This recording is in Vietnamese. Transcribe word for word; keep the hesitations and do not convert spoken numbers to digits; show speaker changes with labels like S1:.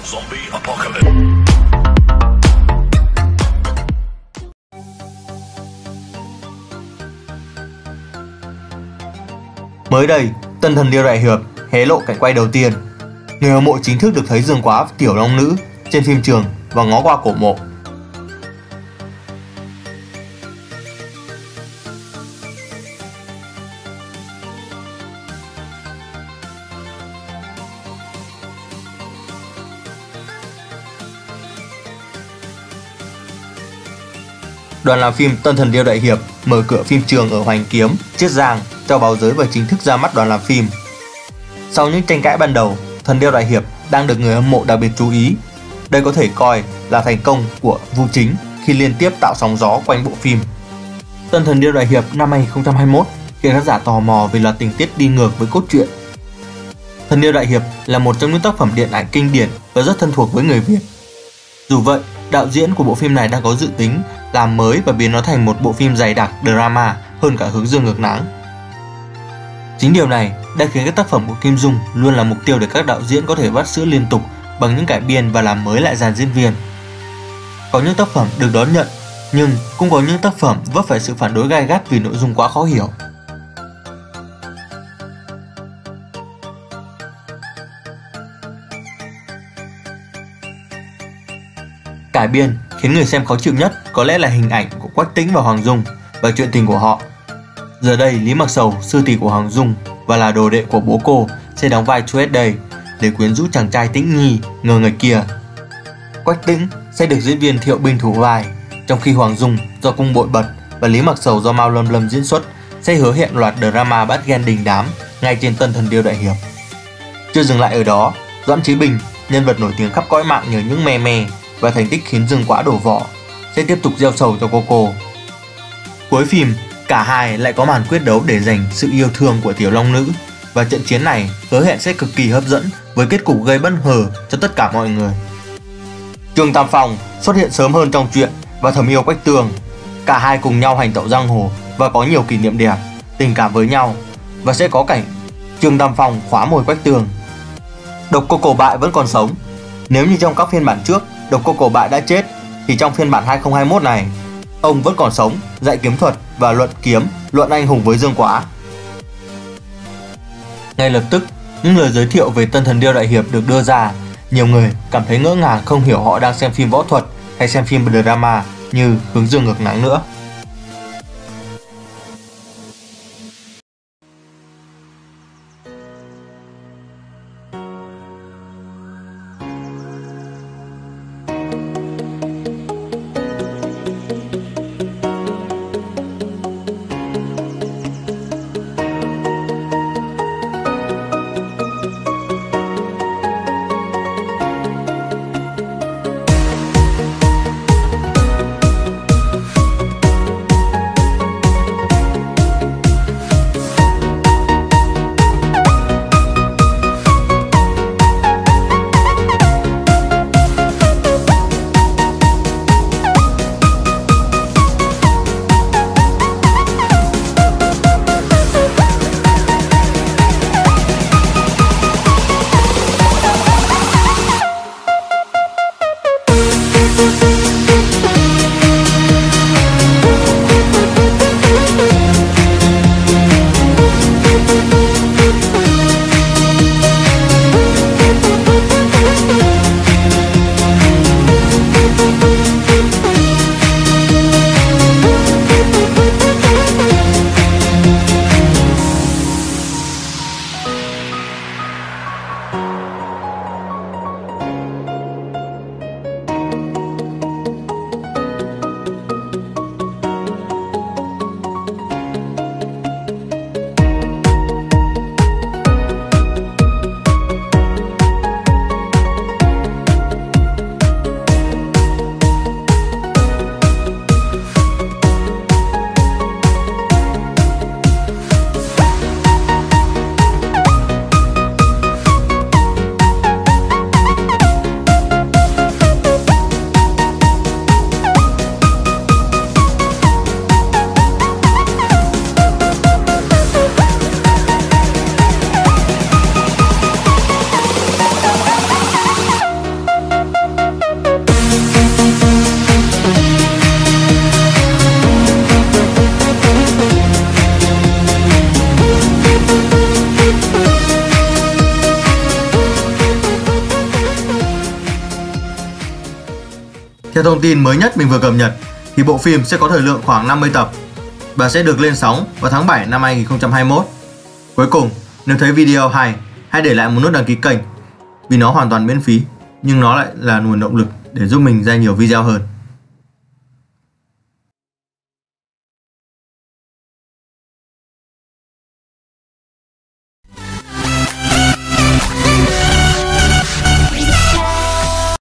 S1: Zombie Apocalypse.
S2: Mới đây, Tân Thần Điêu Đại Hiệp hé lộ cảnh quay đầu tiên. Người hâm mộ chính thức được thấy Dương Quá Tiểu Long Nữ trên phim trường và ngó qua cổ mộ. Đoàn làm phim Tân Thần Điêu Đại Hiệp mở cửa phim trường ở Hoành Kiếm, Chiết Giang cho báo giới và chính thức ra mắt đoàn làm phim. Sau những tranh cãi ban đầu, Thần Điêu Đại Hiệp đang được người hâm mộ đặc biệt chú ý. Đây có thể coi là thành công của Vu Chính khi liên tiếp tạo sóng gió quanh bộ phim. Tân Thần Điêu Đại Hiệp năm hai không hai mốt khiến khán giả tò mò vì là tình tiết đi ngược với cốt truyện. Thần Điêu Đại Hiệp là một trong những tác phẩm điện ảnh kinh điển và rất thân thuộc với người Việt. Dù vậy, đạo diễn của bộ phim này đang có dự tính làm mới và biến nó thành một bộ phim dày đặc drama hơn cả Hướng Dương Ngược Nắng. Chính điều này đã khiến các tác phẩm của Kim Dung luôn là mục tiêu để các đạo diễn có thể vắt sữa liên tục bằng những cải biên và làm mới lại dàn diễn viên. Có những tác phẩm được đón nhận, nhưng cũng có những tác phẩm vấp phải sự phản đối gay gắt vì nội dung quá khó hiểu. Cải biên khiến người xem khó chịu nhất có lẽ là hình ảnh của Quách Tĩnh và Hoàng Dung và chuyện tình của họ. Giờ đây, Lý Mặc Sầu, sư tỷ của Hoàng Dung và là đồ đệ của bố cô, sẽ đóng vai Tuesday để quyến rũ chàng trai Tĩnh Nhi ngờ nghệch kia. Quách Tĩnh sẽ được diễn viên Thiệu Binh thủ vai, trong khi Hoàng Dung do cung bội bật và Lý Mặc Sầu do Mao Lâm Lâm diễn xuất sẽ hứa hẹn loạt drama bắt ghen đình đám ngay trên Tân Thần Điêu Đại Hiệp. Chưa dừng lại ở đó, Doãn Chí Bình, nhân vật nổi tiếng khắp cõi mạng nhờ những me me và thành tích khiến Dương Quá đổ vỏ, sẽ tiếp tục gieo sầu cho cô cô. Cuối phim, cả hai lại có màn quyết đấu để giành sự yêu thương của Tiểu Long Nữ, và trận chiến này hứa hẹn sẽ cực kỳ hấp dẫn với kết cục gây bất ngờ cho tất cả mọi người. Trương Tam Phong xuất hiện sớm hơn trong truyện và thầm yêu Quách Tường. Cả hai cùng nhau hành tẩu giang hồ và có nhiều kỷ niệm đẹp, tình cảm với nhau, và sẽ có cảnh Trương Tam Phong khóa mồi Quách Tường. Độc Cô Cổ Bại vẫn còn sống. Nếu như trong các phiên bản trước Độc Cô Cổ Bại đã chết, thì trong phiên bản hai không hai mốt này, ông vẫn còn sống, dạy kiếm thuật và luận kiếm, luận anh hùng với Dương Quá. Ngay lập tức, những lời giới thiệu về Tân Thần Điêu Đại Hiệp được đưa ra. Nhiều người cảm thấy ngỡ ngàng không hiểu họ đang xem phim võ thuật hay xem phim drama như Hướng Dương Ngược Nắng nữa. Theo thông tin mới nhất mình vừa cập nhật thì bộ phim sẽ có thời lượng khoảng năm mươi tập và sẽ được lên sóng vào tháng bảy năm hai nghìn không trăm hai mươi mốt. Cuối cùng, nếu thấy video hay, hãy để lại một nút đăng ký kênh vì nó hoàn toàn miễn phí, nhưng nó lại là nguồn động lực để giúp mình ra nhiều video hơn.